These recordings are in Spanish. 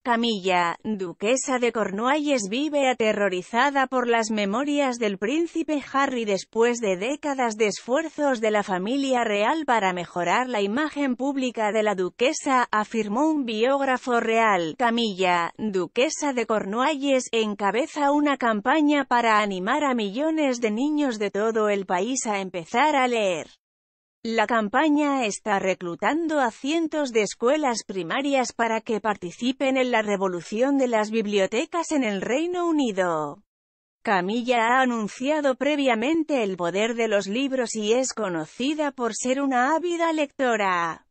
Camilla, duquesa de Cornualles, vive aterrorizada por las memorias del príncipe Harry después de décadas de esfuerzos de la familia real para mejorar la imagen pública de la duquesa, afirmó un biógrafo real. Camilla, duquesa de Cornualles, encabeza una campaña para animar a millones de niños de todo el país a empezar a leer. La campaña está reclutando a cientos de escuelas primarias para que participen en la revolución de las bibliotecas en el Reino Unido. Camilla ha anunciado previamente el poder de los libros y es conocida por ser una ávida lectora.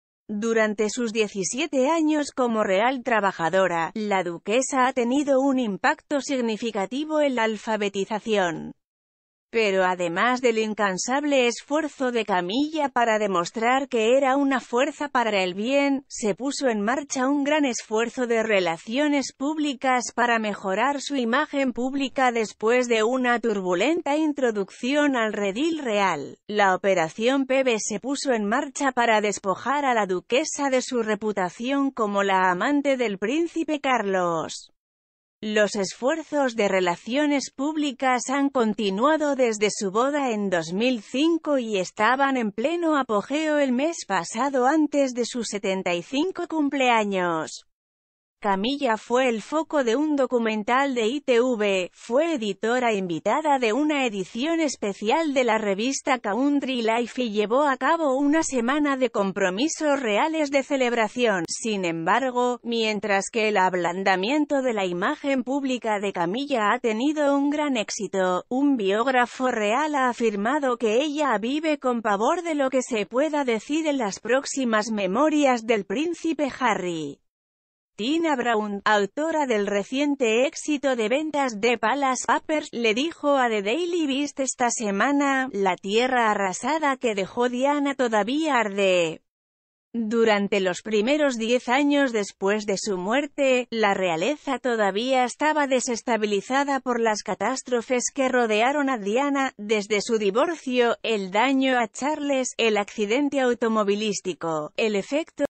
Durante sus 17 años como real trabajadora, la duquesa ha tenido un impacto significativo en la alfabetización. Pero además del incansable esfuerzo de Camilla para demostrar que era una fuerza para el bien, se puso en marcha un gran esfuerzo de relaciones públicas para mejorar su imagen pública después de una turbulenta introducción al redil real. La Operación Pebe se puso en marcha para despojar a la duquesa de su reputación como la amante del príncipe Carlos. Los esfuerzos de relaciones públicas han continuado desde su boda en 2005 y estaban en pleno apogeo el mes pasado antes de su 75 cumpleaños. Camilla fue el foco de un documental de ITV, fue editora invitada de una edición especial de la revista Country Life y llevó a cabo una semana de compromisos reales de celebración. Sin embargo, mientras que el ablandamiento de la imagen pública de Camilla ha tenido un gran éxito, un biógrafo real ha afirmado que ella vive con pavor de lo que se pueda decir en las próximas memorias del príncipe Harry. Tina Brown, autora del reciente éxito de ventas de Palace Papers, le dijo a The Daily Beast esta semana: "La tierra arrasada que dejó Diana todavía arde". Durante los primeros 10 años después de su muerte, la realeza todavía estaba desestabilizada por las catástrofes que rodearon a Diana, desde su divorcio, el daño a Charles, el accidente automovilístico, el efecto